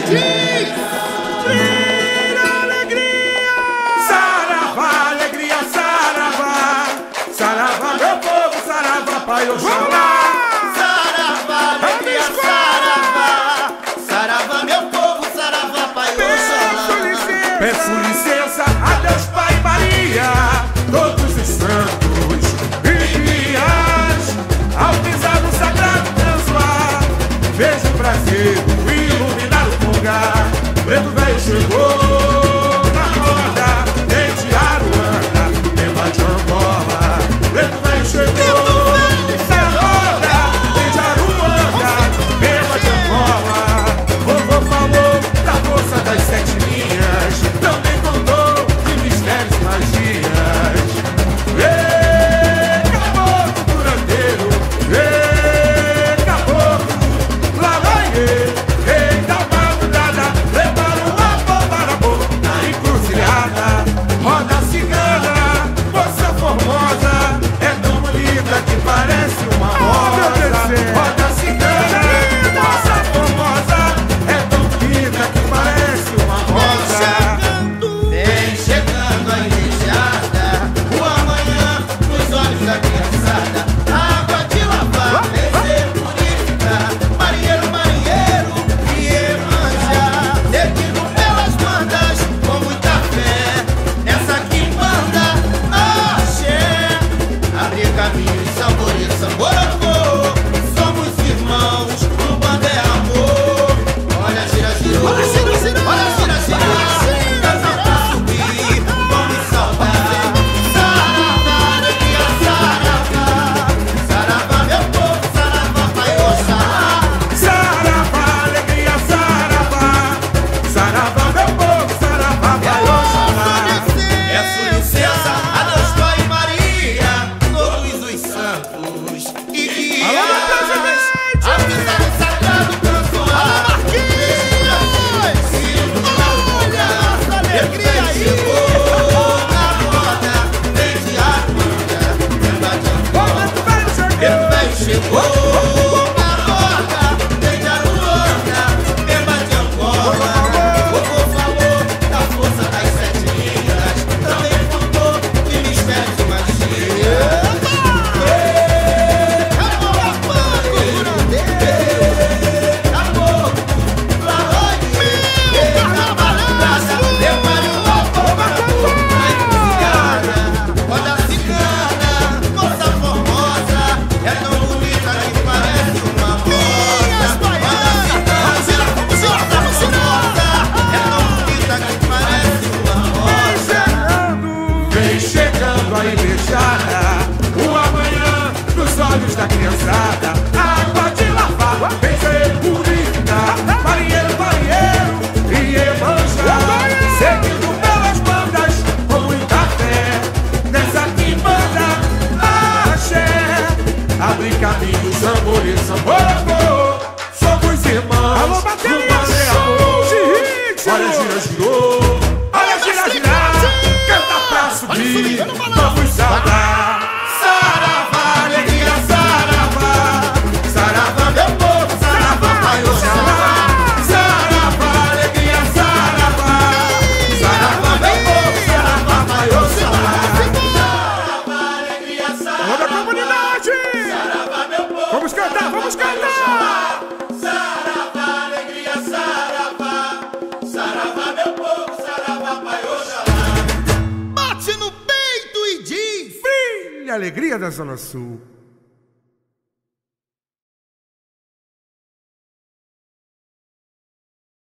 diz. Brilha alegria! Saravá, alegria, saravá. Saravá, meu povo, saravá, Pai Oxalá. Saravá, alegria, saravá. Saravá, meu povo, saravá, Pai Oxalá. Peço licença a Deus, Pai e Maria, todos os santos e guias. Ao pisar no sagrado transuar, vejo o Brasil iluminar o lugar. Preto velho chegou na roda, desde Aruanda, tema de Angola. Preto velho chegou na roda, desde Aruanda, tema de Angola. Vovô falou da força das 7 linhas, também contou de mistérios e magias. Ei, caboclo curandeiro, ei, caboclo laranjeiro, ei, da madrugada, prepara uma bomba na boca, na encruzilhada. Roda cigana, moça formosa, é tão bonita que parece uma rosa. Roda cigana, moça formosa, é tão bonita que parece uma rosa. Vem chegando a enrejada, o amanhã nos olhos da criançada. Água de lavar, descer, purificar. Marinheiro, marinheiro, e Iemanjá. Seguindo pelas bandas, com muita fé. Nessa quimbanda, axé. Abre caminho, sabor, amor. Somos irmãos, o bando é amor. Olha, gira, girou. Olha, gira, girou. Olha, gira, girou. Casa pra subir, vamos saudar. Saravá, alegria, saravá. Saravá, meu povo, saravá, Pai Oxalá. Saravá, alegria, saravá. Saravá, meu povo, saravá, Pai Oxalá. Peço licença a Deus, Pai e Maria, todos os santos e guias. Avisa no sagrado transuar. Alegria chegou na roda, desde Aruanda, tema de Angola. Preto velho chegou na roda, desde Aruanda, tema de Angola. Vovô falou da força das 7 linhas, também contou de mistérios e magias. Roda cigana, moça formosa, é tão bonita que parece uma rosa. Roda cigana, moça formosa, é tão bonita que parece uma rosa. Vem chegando a invejada, o amanhã nos olhos da criançada. Água de lavar, vem ser purificar. Marinheiro, marinheiro, e Iemanjá. Seguindo pelas bandas, com muita fé. Nessa quimbanda, axé. Abre caminho, sambori, sambor. Somos irmãos, Alô, no bateria, bando é amor. Olha, gira, girou. Olha, gira, girar. Canta pra subir, vamos saudar. Saravá, alegria, saravá. Saravá, meu povo, saravá, Pai Oxalá. Saravá, alegria, saravá. Saravá, meu povo, saravá, Pai Oxalá. Saravá, alegria, Alô da comunidade! saravá, meu povo. Vamos cantar, vamos cantar! Saravá, alegria, saravá. Saravá, meu povo, saravá, Pai Oxalá. Bate no peito e diz: Brilha alegria da Zona Sul!